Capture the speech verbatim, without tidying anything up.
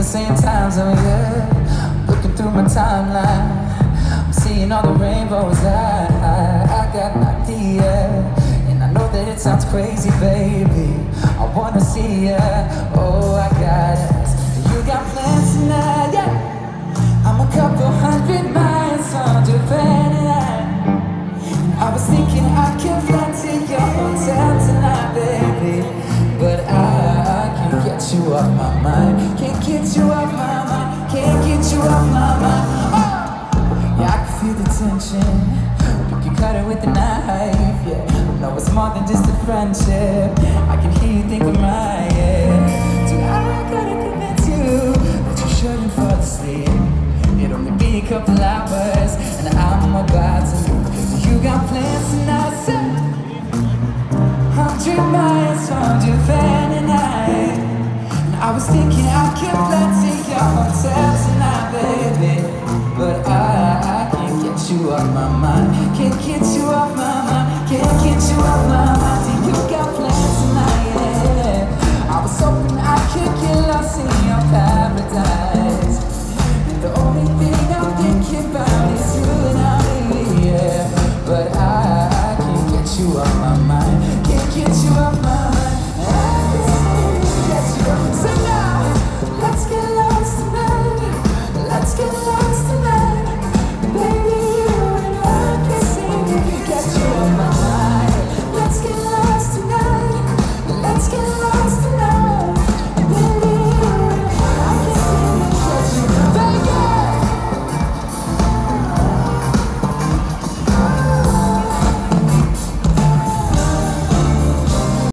same times, oh yeah. Looking through my timeline, I'm seeing all the rainbows. I, I, I got an idea, and I know that it sounds crazy, baby. I wanna see ya, oh I got it. You got plans tonight, yeah. I'm a couple hundred miles from Japan, and I, I was thinking I could fly to your hotel tonight, baby. But I, I can't get you off my mind. Can't get you off my mind. Can't get you off my mind. Oh! Yeah, I can feel the tension. You can cut it with a knife, yeah. No, it's more than just a friendship. I can hear you think of my, yeah. So I gotta convince you that you shouldn't fall asleep. It'll only be a couple hours, and I'm about to leave. You got plans tonight, so hundred miles from Japan, and I, and I was thinking I could fly to your hotel tonight, baby. But I, I can't get you off my mind. Can't get you off my mind. Can't get you off my mind.